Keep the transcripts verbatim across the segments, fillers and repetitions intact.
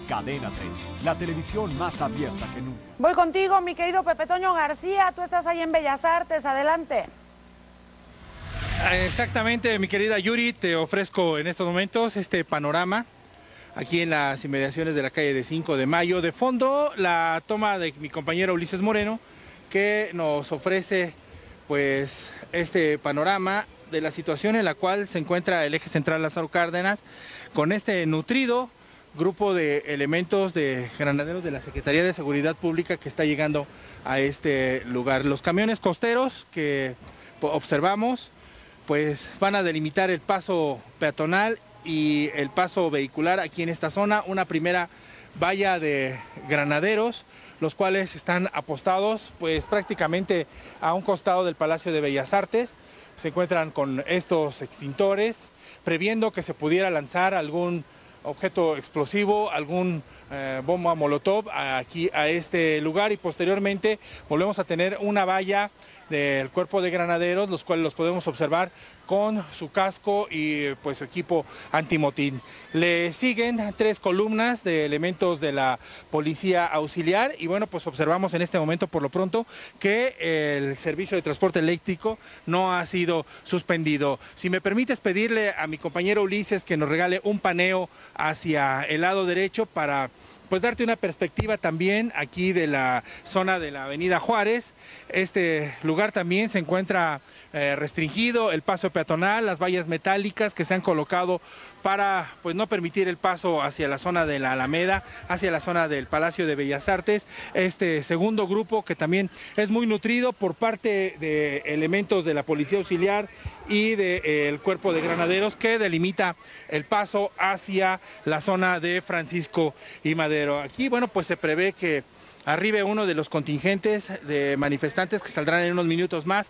Cadena treinta, la televisión más abierta que nunca. Voy contigo, mi querido Pepe Toño García. Tú estás ahí en Bellas Artes. Adelante. Exactamente, mi querida Yuri, te ofrezco en estos momentos este panorama aquí en las inmediaciones de la calle de cinco de mayo. De fondo, la toma de mi compañero Ulises Moreno, que nos ofrece pues este panorama de la situación en la cual se encuentra el eje central Lázaro Cárdenas, con este nutrido grupo de elementos de granaderos de la Secretaría de Seguridad Pública que está llegando a este lugar. Los camiones costeros que observamos pues van a delimitar el paso peatonal y el paso vehicular aquí en esta zona. Una primera valla de granaderos, los cuales están apostados pues prácticamente a un costado del Palacio de Bellas Artes. Se encuentran con estos extintores, previendo que se pudiera lanzar algún objeto explosivo, algún eh, bomba molotov aquí a este lugar, y posteriormente volvemos a tener una valla del cuerpo de granaderos, los cuales los podemos observar con su casco y pues su equipo antimotín. Le siguen tres columnas de elementos de la policía auxiliar y bueno, pues observamos en este momento por lo pronto que el servicio de transporte eléctrico no ha sido suspendido. Si me permites pedirle a mi compañero Ulises que nos regale un paneo hacia el lado derecho para pues darte una perspectiva también aquí de la zona de la avenida Juárez. Este lugar también se encuentra eh, restringido, el paso peatonal, las vallas metálicas que se han colocado para pues no permitir el paso hacia la zona de la Alameda, hacia la zona del Palacio de Bellas Artes. Este segundo grupo que también es muy nutrido por parte de elementos de la Policía Auxiliar y del eh, Cuerpo de Granaderos que delimita el paso hacia la zona de Francisco y Madero. Aquí, bueno, pues se prevé que arribe uno de los contingentes de manifestantes que saldrán en unos minutos más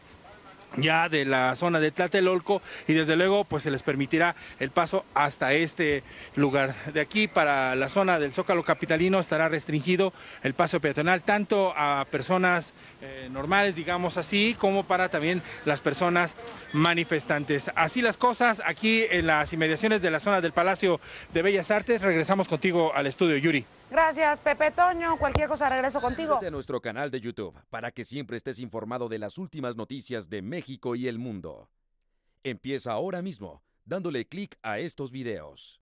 ya de la zona de Tlatelolco, y desde luego pues se les permitirá el paso hasta este lugar. De aquí para la zona del Zócalo capitalino estará restringido el paso peatonal tanto a personas eh, normales, digamos así, como para también las personas manifestantes. Así las cosas aquí en las inmediaciones de la zona del Palacio de Bellas Artes. Regresamos contigo al estudio, Yuri. Gracias, Pepe Toño. Cualquier cosa regreso contigo. Suscríbete a nuestro canal de YouTube para que siempre estés informado de las últimas noticias de México y el mundo. Empieza ahora mismo dándole clic a estos videos.